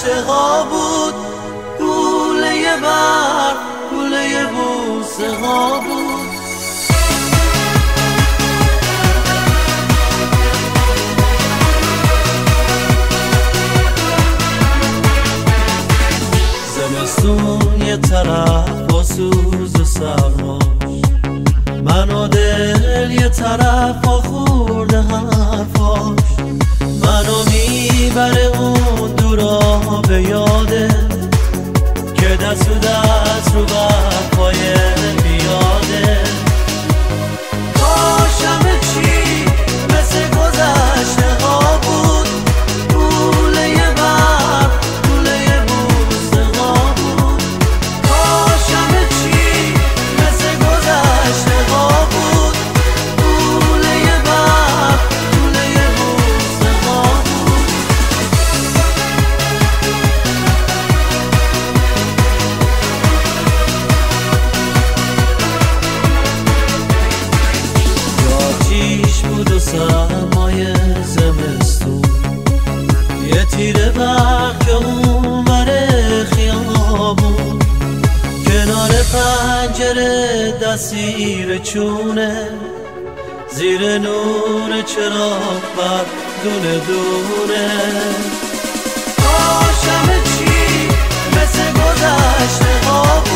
گذشته ها بود، گوله برق، گوله بوسه ها بود. زمستون یه طرف با سوز و سرماش، من و دل یه طرف با خورده حرفاش. منو میبره اون دورا به یاده که دست و دست رو برپای بیاده. کاشمه چی مثل گذشته ها بود، گوله برق، گوله بوسه ها بود. کاشمه چی مثل گذشته ها بود، گوله برق، گوله بوسه ها بود. آتیش بود و سرمای زمستون، یه تیره برق که اون بره خیابون. کنار پنجره دستیر چونه، زیر نور چراغ بر دونه دونه. کاشمه چی مثل گذشته ها